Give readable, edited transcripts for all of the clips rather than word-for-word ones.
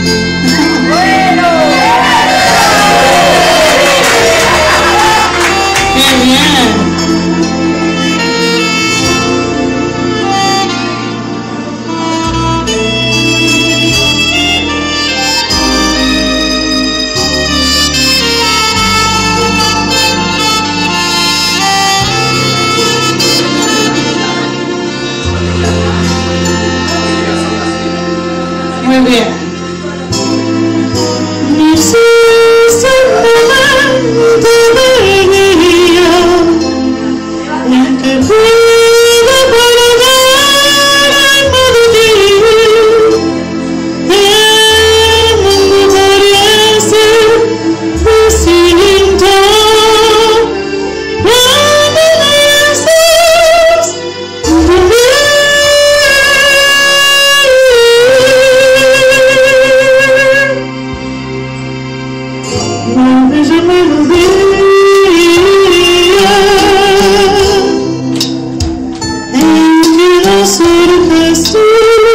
Bueno. ¡Qué bien! Muy bien. Necesito un momento de día en que pueda guardar alma de ti. El mundo parece distinto cuando no estás conmigo. Ella me lo en que no surges tú,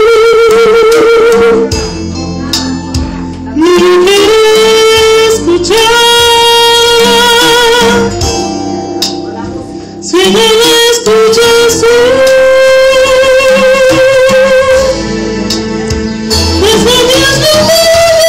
ni querer escuchar. Si no me escuchas tú, desde Dios no.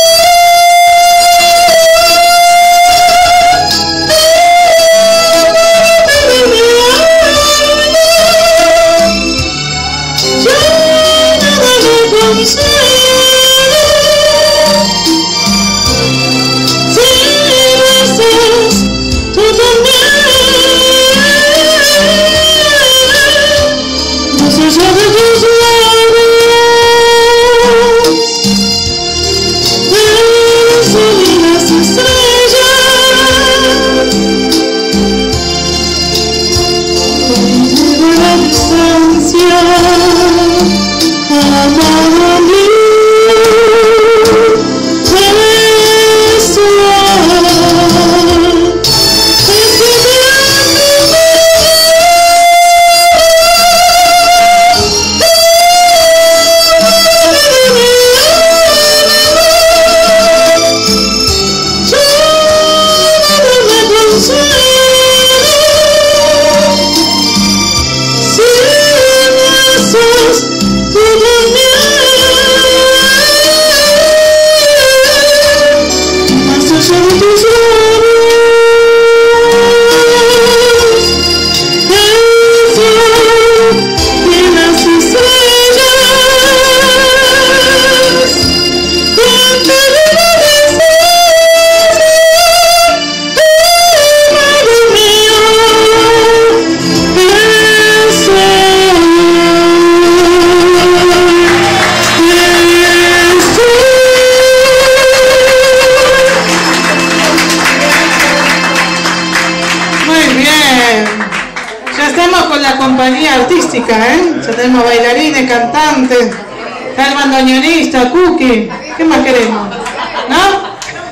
Compañía artística, ya tenemos bailarines, cantantes, está el bandoneonista, Cookie, ¿qué más queremos? ¿No?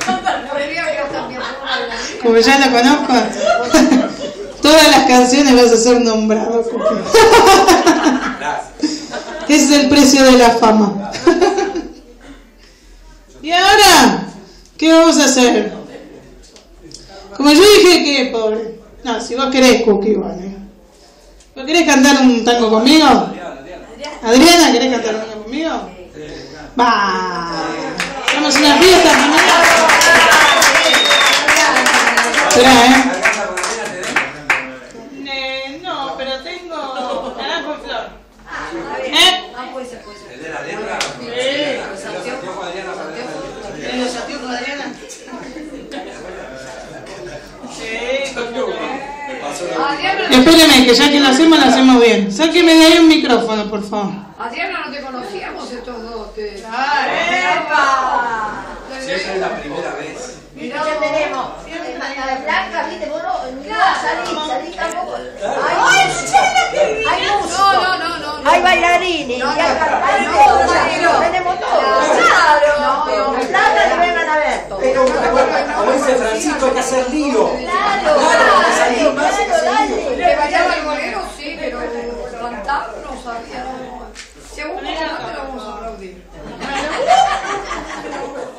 Como ya la conozco, todas las canciones vas a ser nombrado, Cookie. Ese es el precio de la fama. ¿Y ahora? ¿Qué vamos a hacer? Como yo dije que, pobre, no, si vos querés, Cookie, vale. ¿No querés cantar un tango conmigo? Adriana, ¿querés cantar un tango conmigo? Va. Vamos a una fiesta familiar. Espera, no, pero tengo naranjo en flor. Puede ser. ¿El de la letra? ¿En los anteojos de Adriana? Sí, espéreme, que ya que lo hacemos bien. Sáqueme de ahí un micrófono, por favor. Adriana, no te conocíamos estos dos. Si esa es la primera vez. Mirá, ya tenemos. Blanca, viste, vos no salí tampoco. Hay músicos. No. Hay bailarines. Y hay cantantes. Tenemos todo. Claro. Plata que vengan a ver. Pero como dice Francisco, hay que hacer lío. Claro, dale. Le bailaba el bolero, sí, pero cantar no sabía. Si a vos no te lo vamos a aplaudir.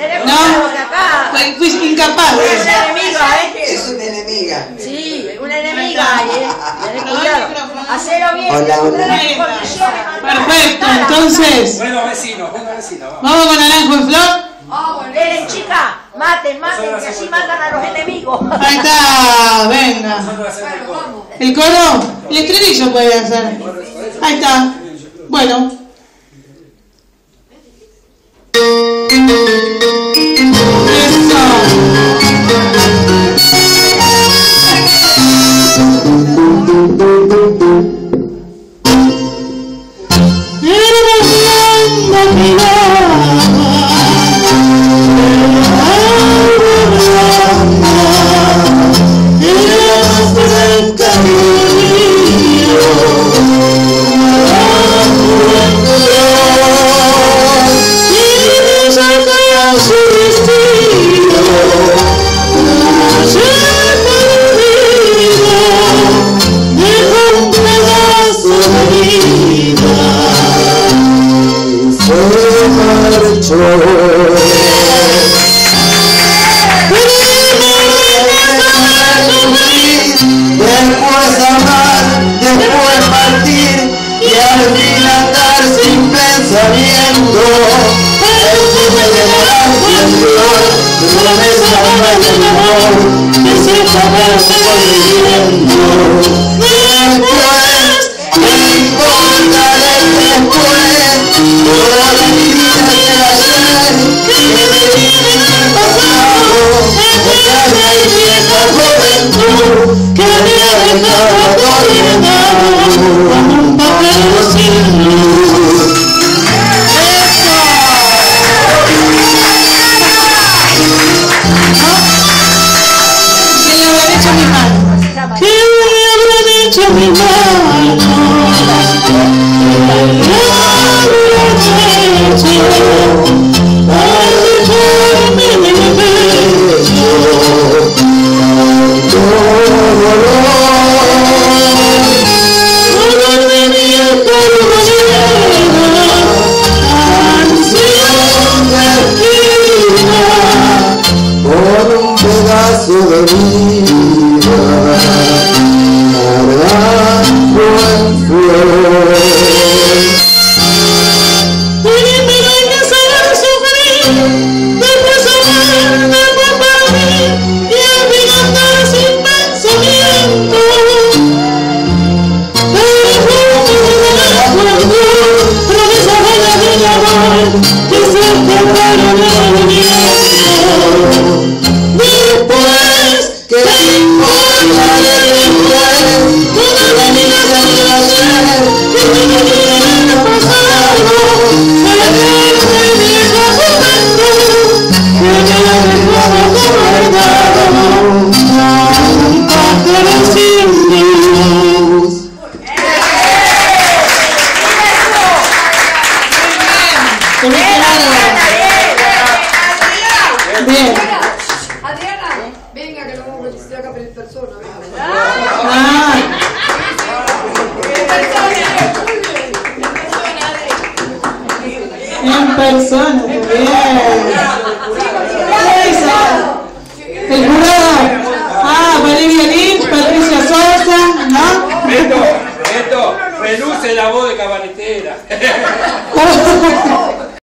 Tenemos No. algo que acá. Fui incapaz de eso. Una enemiga, ¿eh? Es una enemiga. Sí, una enemiga hay, ¿eh? Tenés cuidado. Hacelo bien. Hola, hola. Ahí está. Perfecto, entonces, Bueno, vecinos, vamos. vamos con Naranjo y Flor. Miren, chica, maten, que así matan a los enemigos. Ahí está, venga. Nosotros hacemos el coro. ¿El coro? El estribillo puede hacer. Ahí está. Bueno. Después amar, después partir y al fin andar sin pensamiento. El fume de la ansiedad, promesa del amor, que se acabarse viviendo. Después, ¿qué importa del después? Toda la vida del ayer, que me viene en el pasado, eterna y vieja juventud, que me ha dejado atormentado como un papel sin luz. ¿Qué le habrá hecho mi mano? ¿Qué le habrá hecho mi mano? Por un pedazo de vida, naranjo en flor. Primero hay que saber sufrir, después amar, después partir y al fin andar sin pensamiento. El fuego de la juventud, promesa vaya del amor, que se escaparon al viento. Después, ¿qué importa del después? Toda la vida del ayer, que me viene en el pasado, eterna y vieja juventud, que me ha dejado atormentado como un pájaro sin luz. Bien. Adriana, venga que lo vamos a felicitar acá en persona. Ah, en persona, bien. El jurado. Ah, Valeria Lynch, Patricia Sosa, ¿no? Esto, reluce la voz de cabaretera.